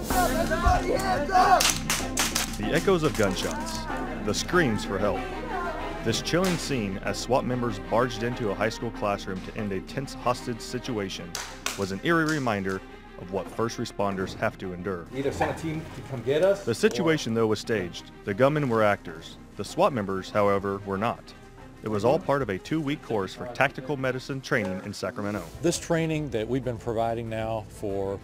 Everybody hands up! The echoes of gunshots, the screams for help. This chilling scene as SWAT members barged into a high school classroom to end a tense hostage situation was an eerie reminder of what first responders have to endure. Either send a team to come get us. The situation, though, was staged. The gunmen were actors. The SWAT members, however, were not. It was all part of a 2-week course for tactical medicine training in Sacramento. This training that we've been providing now for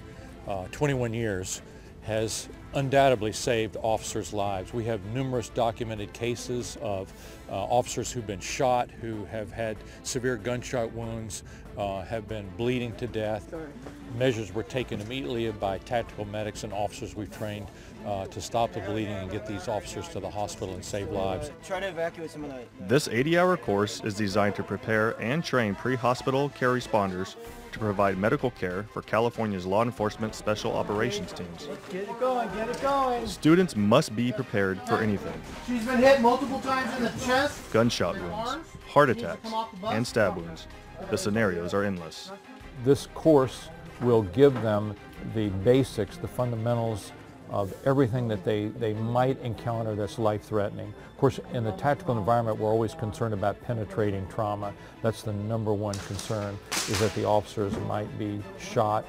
21 years has undoubtedly saved officers' lives. We have numerous documented cases of officers who've been shot, who have had severe gunshot wounds, have been bleeding to death. Measures were taken immediately by tactical medics and officers we've trained to stop the bleeding and get these officers to the hospital and save lives. Try to evacuate some of the... This 80-hour course is designed to prepare and train pre-hospital care responders to provide medical care for California's law enforcement special operations teams. Get it going, get it going. Students must be prepared for anything. She's been hit multiple times in the chest. Gunshot wounds, heart attacks, and stab wounds. The scenarios are endless. This course will give them the basics, the fundamentals of everything that they might encounter that's life-threatening. Of course, in the tactical environment, we're always concerned about penetrating trauma. That's the #1 concern, is that the officers might be shot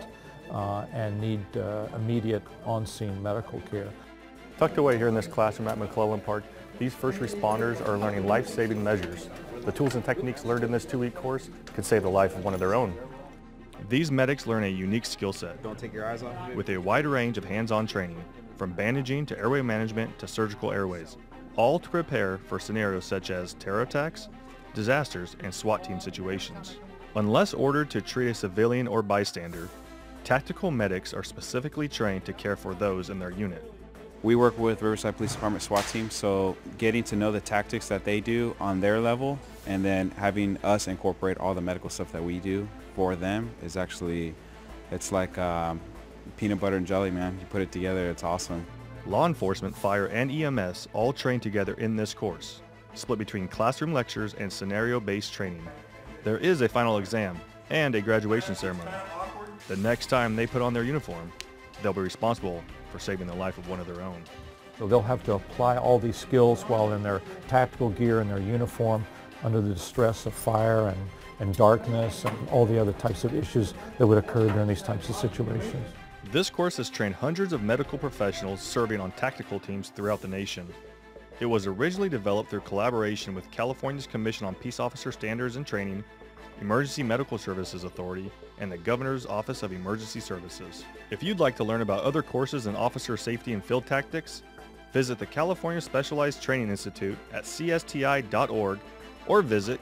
and need immediate on-scene medical care. Tucked away here in this classroom at McClellan Park, these first responders are learning life-saving measures. The tools and techniques learned in this 2-week course could save the life of one of their own. These medics learn a unique skill set. Don't take your eyes off of it. With a wide range of hands-on training, from bandaging to airway management to surgical airways, all to prepare for scenarios such as terror attacks, disasters, and SWAT team situations. Unless ordered to treat a civilian or bystander, tactical medics are specifically trained to care for those in their unit. We work with Riverside Police Department SWAT team, so getting to know the tactics that they do on their level and then having us incorporate all the medical stuff that we do for them is actually, it's like peanut butter and jelly, man. You put it together, it's awesome. Law enforcement, fire, and EMS all train together in this course, split between classroom lectures and scenario-based training. There is a final exam and a graduation ceremony. The next time they put on their uniform, they'll be responsible for saving the life of one of their own. So they'll have to apply all these skills while in their tactical gear and their uniform under the distress of fire and darkness and all the other types of issues that would occur during these types of situations. This course has trained hundreds of medical professionals serving on tactical teams throughout the nation. It was originally developed through collaboration with California's Commission on Peace Officer Standards and Training, Emergency Medical Services Authority, and the Governor's Office of Emergency Services. If you'd like to learn about other courses in officer safety and field tactics, visit the California Specialized Training Institute at csti.org or visit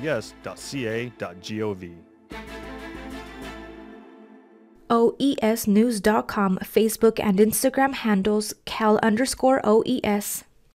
caloes.ca.gov. OESnews.com Facebook and Instagram handles cal_OES.